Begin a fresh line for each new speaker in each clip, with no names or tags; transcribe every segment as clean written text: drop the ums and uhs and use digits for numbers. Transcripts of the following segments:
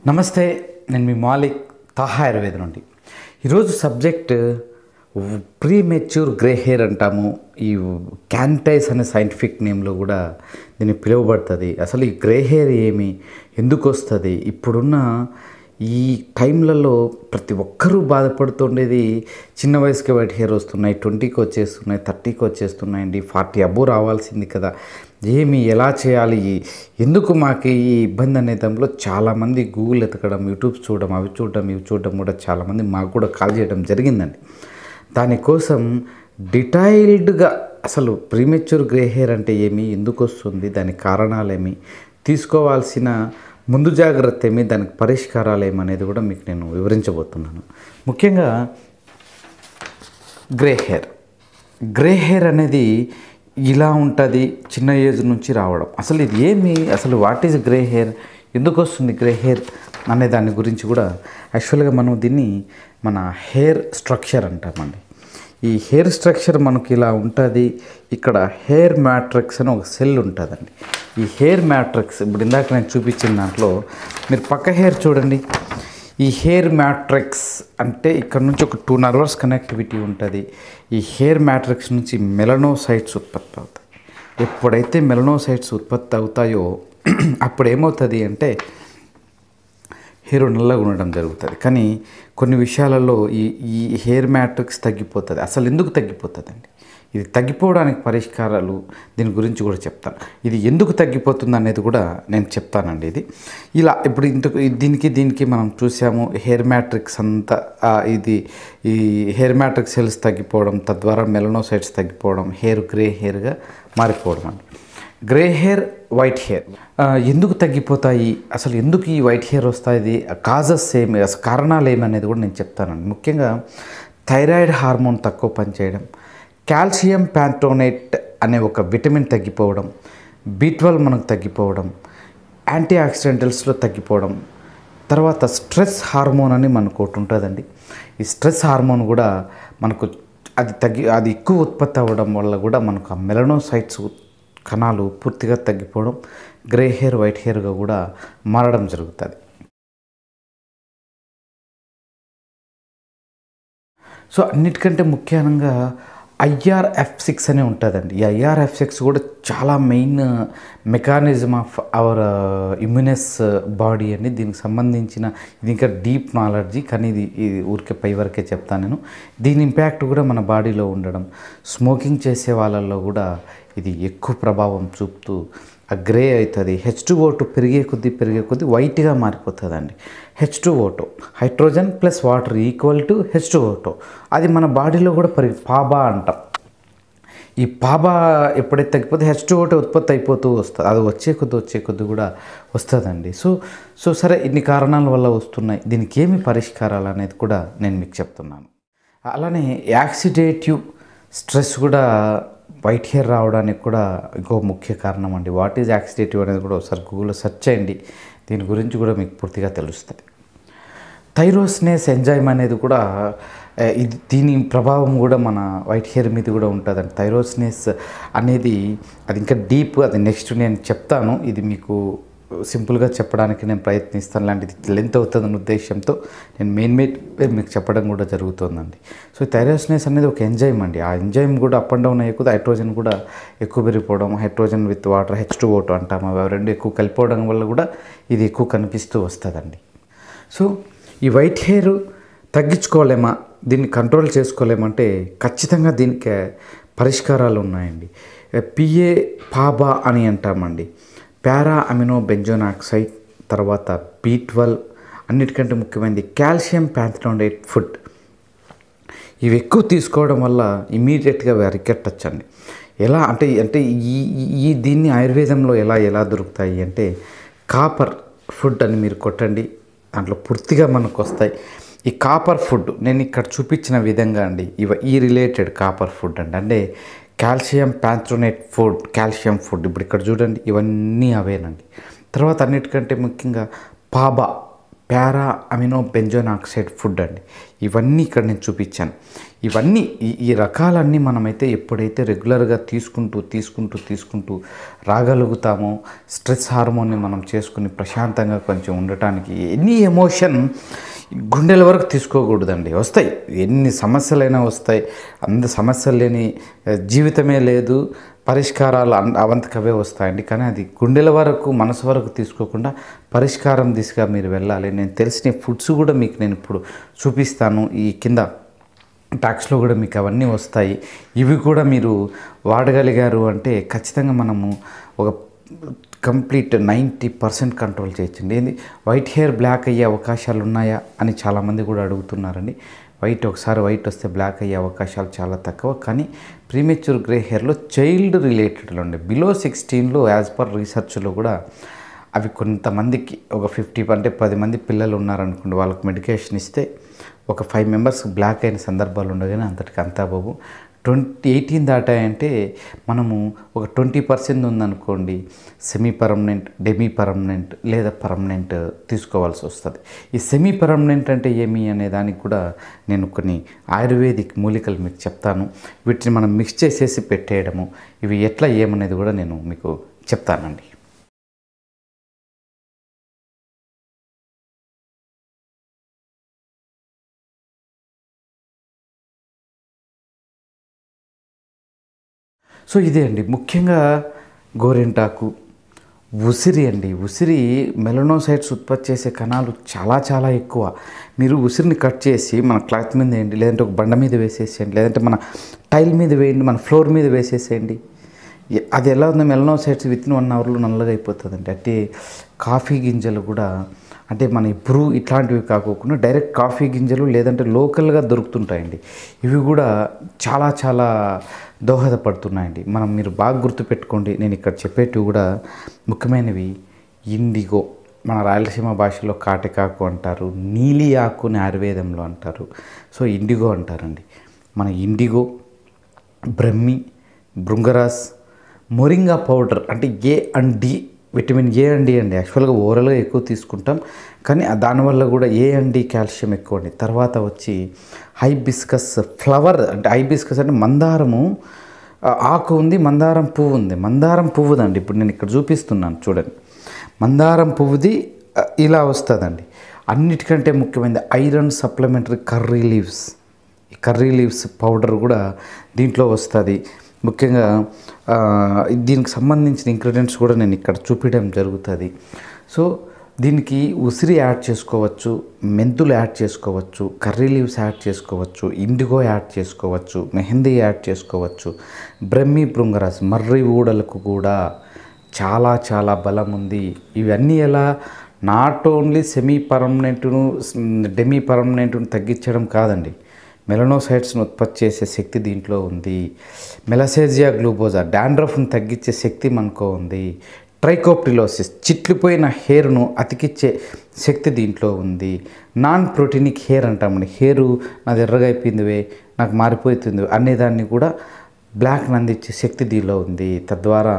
నమస్తే, నేను మీ మాలిక్ తాహా ఆయుర్వేద నుండి. ఈరోజు సబ్జెక్ట్ ప్రీమెచ్యూర్ గ్రే హెయిర్ అంటాము. ఈ క్యాంటైస్ అనే సైంటిఫిక్ నేమ్లో కూడా దీన్ని పిలువబడుతుంది. అసలు ఈ గ్రే హెయిర్ ఏమి, ఎందుకు వస్తుంది? ఇప్పుడున్న ఈ టైంలలో ప్రతి ఒక్కరూ బాధపడుతుండేది చిన్న వయసుకి వైట్ హెయిర్ వస్తున్నాయి, 20కి వచ్చేస్తున్నాయి, 30కి వచ్చేస్తున్నాయండి, 40 అబ్బో రావాల్సింది కదా, ఏమి ఎలా చేయాలి, ఎందుకు మాకు ఈ ఇబ్బంది అనే దాంట్లో చాలామంది గూగుల్ ఎతకడం, యూట్యూబ్ చూడడం, అవి చూడడం, ఇవి చూడడం కూడా చాలామంది మాకు కూడా కాల్ చేయడం జరిగిందండి. దానికోసం డీటెయిల్డ్గా అసలు ప్రీమెచ్యూర్ గ్రే హెయిర్ అంటే ఏమి, ఎందుకు వస్తుంది, దాని కారణాలేమి, తీసుకోవాల్సిన ముందు జాగ్రత్త ఏమి, దానికి పరిష్కారాలు ఏమనేది కూడా మీకు నేను వివరించబోతున్నాను. ముఖ్యంగా గ్రే హెయిర్ అనేది ఇలా ఉంటుంది, చిన్న ఏజ్ నుంచి రావడం. అసలు ఇది ఏమి, అసలు వాట్ ఈజ్ గ్రే హెయిర్, ఎందుకు వస్తుంది గ్రే హెయిర్ అనే దాని గురించి కూడా యాక్చువల్గా మనం దీన్ని మన హెయిర్ స్ట్రక్చర్ అంటామండి. ఈ హెయిర్ స్ట్రక్చర్ మనకి ఇలా ఉంటుంది. ఇక్కడ హెయిర్ మ్యాట్రిక్స్ అని ఒక సెల్ ఉంటుందండి. ఈ హెయిర్ మ్యాట్రిక్స్ ఇప్పుడు ఇందాక నేను చూపించిన దాంట్లో మీరు పక్క హెయిర్ చూడండి. ఈ హెయిర్ మ్యాట్రిక్స్ అంటే ఇక్కడ నుంచి ఒక 2 నర్వస్ కనెక్టివిటీ ఉంటుంది. ఈ హెయిర్ మ్యాట్రిక్స్ నుంచి మెలనోసైట్స్ ఉత్పత్తి అవుతాయి. ఎప్పుడైతే మెలనోసైట్స్ ఉత్పత్తి అవుతాయో అప్పుడు ఏమవుతుంది అంటే హెయిర్ నల్లగా ఉండడం జరుగుతుంది. కానీ కొన్ని విషయాలలో ఈ హెయిర్ మ్యాట్రిక్స్ తగ్గిపోతుంది. అసలు ఎందుకు తగ్గిపోతుందండి? ఇది తగ్గిపోవడానికి పరిష్కారాలు దీని గురించి కూడా చెప్తాను. ఇది ఎందుకు తగ్గిపోతుంది అనేది కూడా నేను చెప్తానండి. ఇది ఇలా ఇప్పుడు దీనికి మనం చూసాము. హెయిర్ మ్యాట్రిక్స్ అంతా ఈ హెయిర్ మ్యాట్రిక్స్ సెల్స్ తగ్గిపోవడం, తద్వారా మెలనోసైట్స్ తగ్గిపోవడం, హెయిర్ గ్రే హెయిర్గా మారిపోవడం అండి. గ్రే హెయిర్, వైట్ హెయిర్ ఎందుకు తగ్గిపోతాయి, అసలు ఎందుకు ఈ వైట్ హెయిర్ వస్తాయి, కాజెస్ ఏమి, అసలు కారణాలు ఏమి అనేది కూడా నేను చెప్తానండి. ముఖ్యంగా థైరాయిడ్ హార్మోన్ తక్కువ పనిచేయడం, కాల్షియం ప్యాంటోనేట్ అనే ఒక విటమిన్ తగ్గిపోవడం, B12 మనకు తగ్గిపోవడం, యాంటీ ఆక్సిడెంటల్స్లో తగ్గిపోవడం, తర్వాత స్ట్రెస్ హార్మోన్ అని మనకు ఒకటి ఉంటుందండి. ఈ స్ట్రెస్ హార్మోన్ కూడా మనకు అది ఎక్కువ ఉత్పత్తి అవ్వడం వల్ల కూడా మనకు ఆ మెలనోసైట్స్ కణాలు పూర్తిగా తగ్గిపోవడం, గ్రే హెయిర్, వైట్ హెయిర్గా కూడా మారడం జరుగుతుంది. సో అన్నిటికంటే ముఖ్యంగా IRF6 అనే ఉంటుందండి. ఈ IRF6 కూడా చాలా main mechanism of our immunes body అని, దీనికి సంబంధించిన ఇది ఇంకా డీప్ నాలెడ్జీ, కానీ ఇది ఊరికే పై వరకే చెప్తాను నేను. దీని ఇంపాక్ట్ కూడా మన బాడీలో ఉండడం, స్మోకింగ్ చేసే వాళ్ళల్లో కూడా ఇది ఎక్కువ ప్రభావం చూపుతూ ఆ గ్రే అవుతుంది. H2O2 పెరిగే కొద్దీ వైట్గా మారిపోతుందండి. H2O2 hydrogen plus water equal to H2O2. అది మన బాడీలో కూడా పాబా అంటాం. ఈ పాబా ఎప్పుడైతే తగ్గిపోతే H2O2 ఉత్పత్తి అయిపోతూ వస్తుంది. అది వచ్చే కొద్ది కూడా వస్తుందండి. సో సరే, ఇన్ని కారణాల వల్ల వస్తున్నాయి, దీనికి ఏమి పరిష్కారాలు అనేది కూడా నేను మీకు చెప్తున్నాను. అలానే యాక్సిడేటివ్ స్ట్రెస్ కూడా వైట్ హెయిర్ రావడానికి కూడా ఇంకో ముఖ్య కారణం అండి. వాట్ ఈజ్ యాక్సిడేటివ్ అనేది కూడా ఒకసారి గూగుల్లో సెర్చ్ చేయండి. దీని గురించి కూడా మీకు పూర్తిగా తెలుస్తుంది. థైరోసినేస్ ఎంజైమ్ అనేది కూడా దీని ప్రభావం కూడా మన వైట్ హెయిర్ మీద కూడా ఉంటుందండి. థైరోసినేస్ అనేది అది ఇంకా డీప్, అది నెక్స్ట్ నేను చెప్తాను. ఇది మీకు సింపుల్గా చెప్పడానికి నేను ప్రయత్నిస్తాను. లాంటిది లెంత్ అవుతుందన్న ఉద్దేశంతో నేను మెయిన్ మీకు చెప్పడం కూడా జరుగుతుందండి. సో థైరోసినేస్ అనేది ఒక ఎంజైమ్ అండి. ఆ ఎంజైమ్ కూడా అప్ అండ్ డౌన్ అయ్యే హైడ్రోజన్ కూడా ఎక్కువ పెరిగిపోవడం, హైడ్రోజన్ విత్ వాటర్ H2O2 అంటాము, అవి రెండు ఎక్కువ కలిపోవడం వల్ల కూడా ఇది ఎక్కువ కనిపిస్తూ వస్తుందండి. సో ఈ వైట్ హెయిర్ తగ్గించుకోలేమా, దీన్ని కంట్రోల్ చేసుకోలేమంటే ఖచ్చితంగా దీనికి పరిష్కారాలు ఉన్నాయండి. పాబా అని అంటామండి. పారా అమినో బెంజోనాక్సైడ్, తర్వాత B12, అన్నిటికంటే ముఖ్యమైనది కాల్షియం ప్యాంటోనేట్ ఫుడ్. ఇవి ఎక్కువ తీసుకోవడం వల్ల ఇమీడియట్గా అరికట్టచ్చండి. ఎలా అంటే దీన్ని ఆయుర్వేదంలో ఎలా దొరుకుతాయి అంటే, కాపర్ ఫుడ్ అని మీరు కొట్టండి, దాంట్లో పూర్తిగా మనకు వస్తాయి. ఈ కాపర్ ఫుడ్ నేను ఇక్కడ చూపించిన విధంగా అండి, ఈ రిలేటెడ్ కాపర్ ఫుడ్ అంటే calcium pantothenate food, calcium food, ఇప్పుడు ఇక్కడ చూడండి, ఇవన్నీ అవేనండి. తర్వాత అన్నిటికంటే ముఖ్యంగా para amino benzone oxide food అండి. ఇవన్నీ ఇక్కడ నేను చూపించాను. ఇవన్నీ ఈ రకాలన్నీ మనమైతే ఎప్పుడైతే రెగ్యులర్గా తీసుకుంటూ రాగలుగుతామో, స్ట్రెస్ హార్మోన్ని మనం చేసుకుని ప్రశాంతంగా కొంచెం ఉండటానికి, ఎనీ ఎమోషన్ గుండెల వరకు తీసుకోకూడదండి. వస్తాయి, ఎన్ని సమస్యలైనా వస్తాయి. అంత సమస్యలు లేని జీవితమే లేదు, పరిష్కారాలు అవంతకవే వస్తాయండి. కానీ అది గుండెల వరకు, మనసు వరకు తీసుకోకుండా పరిష్కారం దిశగా మీరు వెళ్ళాలి. నేను తెలిసిన ఫుడ్స్ కూడా మీకు నేను ఇప్పుడు చూపిస్తాను. ఈ కింద ట్యాక్స్లో కూడా మీకు అవన్నీ వస్తాయి. ఇవి కూడా మీరు వాడగలిగారు అంటే ఖచ్చితంగా మనము ఒక కంప్లీట్ 90% కంట్రోల్ చేయొచ్చండి. ఏంది వైట్ హెయిర్ బ్లాక్ అయ్యే అవకాశాలు ఉన్నాయా అని చాలామంది కూడా అడుగుతున్నారండి. ఒకసారి వైట్ వస్తే బ్లాక్ అయ్యే అవకాశాలు చాలా తక్కువ. కానీ ప్రీమెచ్యూర్ గ్రే హెయిర్లో చైల్డ్ రిలేటెడ్లో అండి, బిలో 16లో యాజ్ పర్ రీసెర్చ్లో కూడా అవి కొంతమందికి ఒక 50 అంటే 10 మంది పిల్లలు ఉన్నారనుకోండి, వాళ్ళకి మెడికేషన్ ఇస్తే ఒక 5 మెంబర్స్ బ్లాక్ అయిన సందర్భాలు ఉండగానే అంతటికి అంతా బాబు 18 దాటాయంటే మనము ఒక 20% ఉందనుకోండి, సెమీ పర్మనెంట్, డెమీ పర్మనెంట్ లేదా పర్మనెంట్ తీసుకోవాల్సి వస్తుంది. ఈ సెమీ పర్మనెంట్ అంటే ఏమి అనే దానికి కూడా నేను కొన్ని ఆయుర్వేదిక్ మూలికలు మీకు చెప్తాను. వీటిని మనం మిక్స్ చేసేసి పెట్టేయడము, ఇవి ఎట్లా ఏమనేది కూడా నేను మీకు చెప్తానండి. సో ఇదే అండి, ముఖ్యంగా గోరింటాకు, ఉసిరి అండి. ఉసిరి మెలనోసైట్స్ ఉత్పత్తి చేసే కణాలు చాలా ఎక్కువ. మీరు ఉసిరిని కట్ చేసి మన క్లాత్ మీద వేయండి, లేదంటే ఒక బండ మీద వేసేసేయండి, లేదంటే మన టైల్ మీద వేయండి, మన ఫ్లోర్ మీద వేసేసేయండి. అది ఎలా ఉందో, మెలనోసైట్స్ విత్ ఇన్ 1 అవర్లో నల్లగా అయిపోతుందండి. అంటే కాఫీ గింజలు కూడా, అంటే మన బ్రూ ఇట్లాంటివి కాకోకుండా డైరెక్ట్ కాఫీ గింజలు లేదంటే లోకల్గా దొరుకుతుంటాయండి. ఇవి కూడా చాలా దోహదపడుతున్నాయండి. మీరు బాగా గుర్తుపెట్టుకోండి, నేను ఇక్కడ చెప్పేటివి కూడా ముఖ్యమైనవి. ఇండిగో, మన రాయలసీమ భాషలో కాటకాకు అంటారు, నీలి ఆకు అని ఆయుర్వేదంలో అంటారు. సో ఇండిగో అంటారండి. మన indigo, Brahmi, bhringraj, moringa powder, అంటే A and D, vitamin A and D అండి. యాక్చువల్గా ఓరల్గా ఎక్కువ తీసుకుంటాం, కానీ దానివల్ల కూడా ఏ అండ్ డి కాల్షియం ఎక్కువ అండి. తర్వాత వచ్చి హైబిస్కస్ ఫ్లవర్, అంటే హైబిస్కస్ అంటే మందారము ఆకు ఉంది, మందారం పువ్వు ఉంది. మందారం పువ్వుదండి, ఇప్పుడు నేను ఇక్కడ చూపిస్తున్నాను చూడండి. మందారం పువ్వుది ఇలా వస్తుందండి. అన్నిటికంటే ముఖ్యమైనది ఐరన్ సప్లిమెంటరీ కర్రీ లీవ్స్. ఈ కర్రీ లీవ్స్ పౌడర్ కూడా దీంట్లో వస్తుంది. ముఖ్యంగా దీనికి సంబంధించిన ఇంగ్రీడియంట్స్ కూడా నేను ఇక్కడ చూపించడం జరుగుతుంది. సో దీనికి ఉసిరి యాడ్ చేసుకోవచ్చు, మెంతులు యాడ్ చేసుకోవచ్చు, కర్రీ లీవ్స్ యాడ్ చేసుకోవచ్చు, ఇండిగో యాడ్ చేసుకోవచ్చు, మెహందీ యాడ్ చేసుకోవచ్చు. బ్రహ్మి, భృంగరాజ్, మర్రి ఊడలకు కూడా చాలా బలం ఉంది. ఇవన్నీ ఎలా, నాట్ ఓన్లీ సెమీ పర్మనెంట్ను, డెమీ పర్మనెంట్ను తగ్గించడం కాదండి, మెలనోసైట్స్ను ఉత్పత్తి చేసే శక్తి దీంట్లో ఉంది. మెలసేజియా గ్లూకోజా, డాండ్రఫ్ను తగ్గించే శక్తి మనకు ఉంది. ట్రైకోప్టిలోసిస్, చిట్లిపోయిన హెయిర్ను అతికిచ్చే శక్తి దీంట్లో ఉంది. నాన్ ప్రోటీనిక్ హెయిర్ అంటామండి, హెయిరు నాది ఎర్రగా అయిపోయిందివే, నాకు మారిపోతుంది అనేదాన్ని కూడా బ్లాక్ని అందించే శక్తి దీనిలో ఉంది. తద్వారా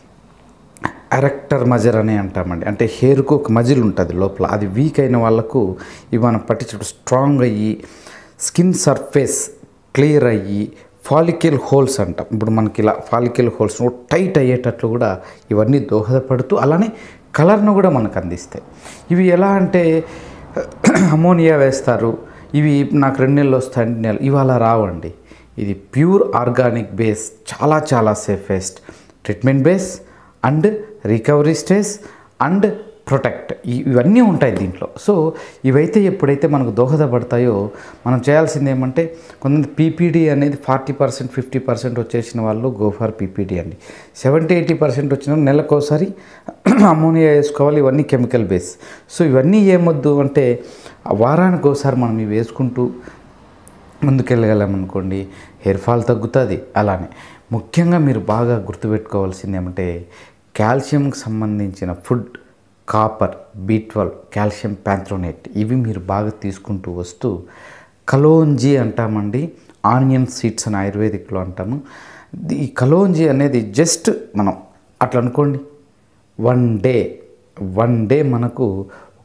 ఎరెక్టర్ మజర్ అని అంటామండి, అంటే హెయిర్కు ఒక మజిల్ ఉంటుంది లోపల, అది వీక్ అయిన వాళ్ళకు ఇవి మనం పట్టించడం స్ట్రాంగ్ అయ్యి, స్కిన్ సర్ఫేస్ క్లియర్ అయ్యి, ఫాలికల్ హోల్స్ అంటాం, ఇప్పుడు మనకి ఇలా ఫాలికల్ హోల్స్ టైట్ అయ్యేటట్లు కూడా ఇవన్నీ దోహదపడుతూ, అలానే కలర్ను కూడా మనకు అందిస్తాయి. ఇవి ఎలా అంటే అమోనియా వేస్తారు, ఇవి నాకు 2 నెలలు వస్తాయండి, నెల ఇవాళ రావండి. ఇది ప్యూర్ ఆర్గానిక్ బేస్, చాలా safest treatment base and recovery stage and protect, ఇవన్నీ ఉంటాయి దీంట్లో. సో ఇవైతే ఎప్పుడైతే మనకు దోహదపడతాయో, మనం చేయాల్సింది ఏమంటే, కొంతమంది పీపీడీ అనేది 40% 50% వచ్చేసిన వాళ్ళు గో ఫర్ పీపీడీ అండి. 70-80% వచ్చిన నెలకోసారి అమోనియా వేసుకోవాలి. ఇవన్నీ కెమికల్ బేస్. సో ఇవన్నీ ఏమొద్దు అంటే, వారానికి ఒకసారి మనం ఇవి వేసుకుంటూ ముందుకెళ్ళగలమనుకోండి, హెయిర్ ఫాల్ తగ్గుతుంది. అలానే ముఖ్యంగా మీరు బాగా గుర్తుపెట్టుకోవాల్సింది ఏమంటే, కాల్షియంకి సంబంధించిన ఫుడ్, కాపర్, B12, కాల్షియం ప్యాంథ్రోనేట్, ఇవి మీరు బాగా తీసుకుంటూ వస్తూ, కలోంజీ అంటామండి, ఆనియన్ సీడ్స్ అని ఆయుర్వేదిక్లో అంటాము. ఈ కలోంజీ అనేది జస్ట్ మనం అట్లా అనుకోండి, వన్ డే మనకు ఒక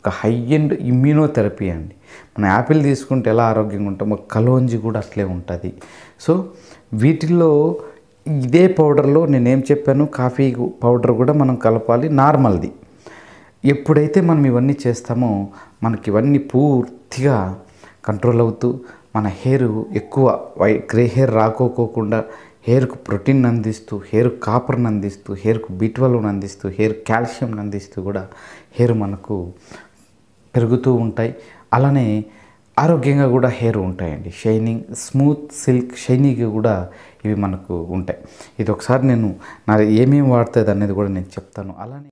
ఒక హై ఎండ్ ఇమ్యూనోథెరపీ అండి. మనం యాపిల్ తీసుకుంటే ఎలా ఆరోగ్యంగా ఉంటామో కలోంజి కూడా అట్లే ఉంటుంది. సో వీటిల్లో ఇదే పౌడర్లో నేనేం చెప్పాను, కాఫీ పౌడర్ కూడా మనం కలపాలి నార్మల్ది. ఎప్పుడైతే మనం ఇవన్నీ చేస్తామో మనకి ఇవన్నీ పూర్తిగా కంట్రోల్ అవుతూ మన హెయిర్ ఎక్కువ గ్రే హెయిర్ రాకోకుండా హెయిర్కు ప్రోటీన్ అందిస్తూ, హెయిర్ కాపర్ని అందిస్తూ, హెయిర్కు B12 అందిస్తూ, హెయిర్ కాల్షియం అందిస్తూ కూడా హెయిర్ మనకు పెరుగుతూ ఉంటాయి. అలానే ఆరోగ్యంగా కూడా హెయిర్ ఉంటాయండి. షైనింగ్, స్మూత్, సిల్క్, షైనీగా కూడా ఇవి మనకు ఉంటాయి. ఇది ఒకసారి నేను నా ఏమేమి వాడుతుంది అనేది కూడా నేను చెప్తాను. అలానే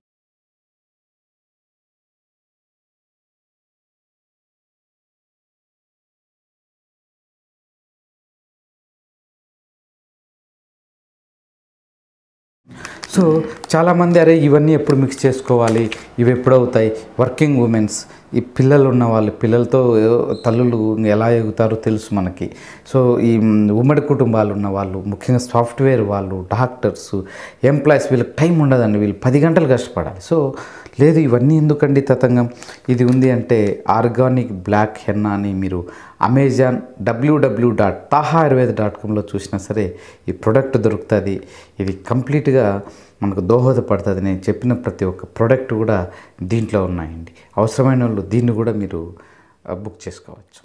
సో చాలామంది అరే ఇవన్నీ ఎప్పుడు మిక్స్ చేసుకోవాలి, ఇవి ఎప్పుడు అవుతాయి, వర్కింగ్ ఉమెన్స్, ఈ పిల్లలు ఉన్న వాళ్ళు, పిల్లలతో తల్లులు ఎలా ఎగుతారో తెలుసు మనకి. సో ఈ ఉమ్మడి కుటుంబాలు ఉన్న వాళ్ళు, ముఖ్యంగా సాఫ్ట్వేర్ వాళ్ళు, డాక్టర్స్, ఎంప్లాయీస్, వీళ్ళకి టైం ఉండదండి, వీళ్ళు 10 గంటలు కష్టపడాలి. సో లేదు ఇవన్నీ ఎందుకండి తతంగం, ఇది ఉంది అంటే ఆర్గానిక్ బ్లాక్ హెన్నా అని మీరు అమెజాన్ www.tahaayurveda.comలో చూసినా సరే ఈ ప్రోడక్ట్ దొరుకుతుంది. ఇది కంప్లీట్గా మనకు దోహదపడుతుంది. నేను చెప్పిన ప్రతి ఒక్క ప్రోడక్ట్ కూడా దీంట్లో ఉన్నాయండి. అవసరమైన వాళ్ళు దీన్ని కూడా మీరు బుక్ చేసుకోవచ్చు.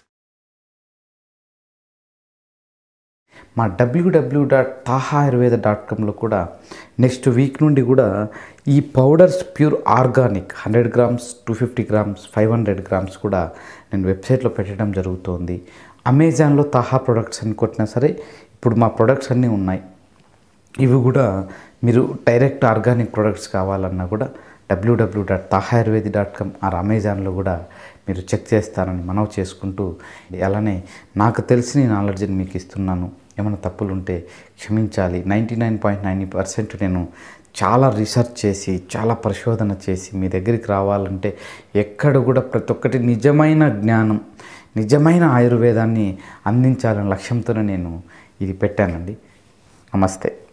మా www.tahaayurveda.comలో కూడా నెక్స్ట్ వీక్ నుండి కూడా ఈ powders pure organic 100 grams, 250 grams, 500 grams కూడా నేను వెబ్సైట్లో పెట్టడం జరుగుతుంది. అమెజాన్లో తాహా ప్రొడక్ట్స్ అని కొట్టినా సరే ఇప్పుడు మా ప్రొడక్ట్స్ అన్నీ ఉన్నాయి. ఇవి కూడా మీరు డైరెక్ట్ ఆర్గానిక్ ప్రొడక్ట్స్ కావాలన్నా కూడా www.tahaayurveda.com ఆర్ అమెజాన్లో కూడా మీరు చెక్ చేస్తారని మనవి చేసుకుంటూ, అలానే నాకు తెలిసిన నాలెడ్జ్ని మీకు ఇస్తున్నాను. ఏమైనా తప్పులు ఉంటే క్షమించాలి. 99.9% నేను చాలా రీసెర్చ్ చేసి, చాలా పరిశోధన చేసి మీ దగ్గరికి రావాలంటే ఎక్కడ కూడా ప్రతి ఒక్కటి నిజమైన జ్ఞానం, నిజమైన ఆయుర్వేదాన్ని అందించాలనే లక్ష్యంతోనే నేను ఇది పెట్టానండి. నమస్తే.